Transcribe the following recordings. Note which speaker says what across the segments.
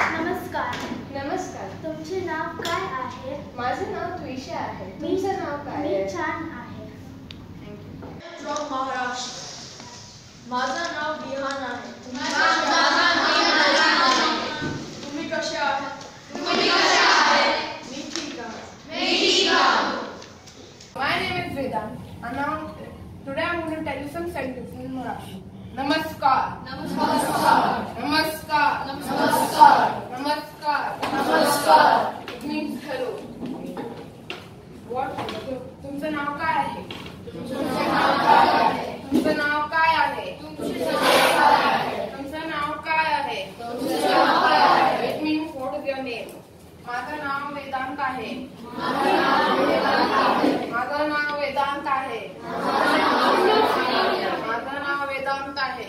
Speaker 1: नमस्कार.
Speaker 2: नमस्कार.
Speaker 1: तुमचे नाव काय आहे?
Speaker 2: माझे नाव त्विषा आहे. तुमचं नाव काय आहे?
Speaker 1: मी छान आहे.
Speaker 3: From Maharashtra. माझं नाव विहान आहे. तुम्ही कसे आहात? मी ठीक आहे.
Speaker 4: My name is Vedant, and now today I'm going to tell you some sentences in Marathi. Namaskar. Namaskar. It means hello. What? तुमचं नाव काय आहे? तुमचं नाव काय आहे? तुमचं नाव काय आहे? It means what is your name? माझं नाव वेदांत आहे. माझं नाव वेदांत आहे. माझं नाव वेदांत आहे.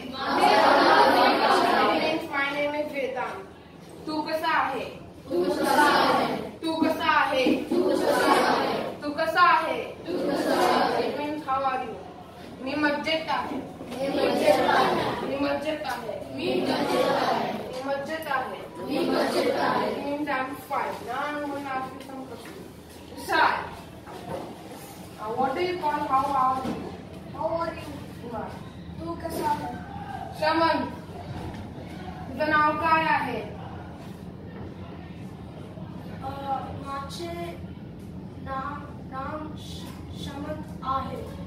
Speaker 4: My name is Vedant. तू कसा आहे? तू कसा आहे? तू कसा आहे? It means how are you? मी मज्जेत आहे. मी मज्जेत आहे. It means I'm fine. Now I'm going to ask you some questions. Sai. What do you call how are you? How are you? तू कसा आहे? शमन. तुझं नाव काय आहे?
Speaker 1: माझे नाव शमन आहे.